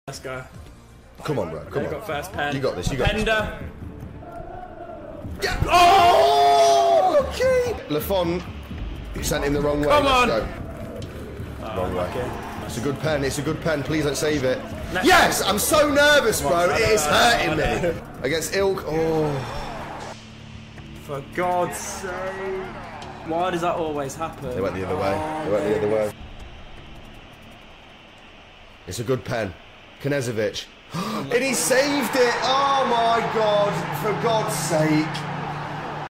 Let's go. Come on, bro. Come on. Got first pen. You got this. You got this. Pender. Yeah. Oh, okay. Lafon sent him the wrong way. Come on. Let's go. Wrong way. Okay. It's a good pen. It's a good pen. Please don't save it. Yes! I'm so nervous, bro. It is hurting me. Against Ilk. Oh. For God's sake. Why does that always happen? They went the other way. They went the other way. It's a good pen. Knezovic. And he saved it. Oh my God. For God's sake.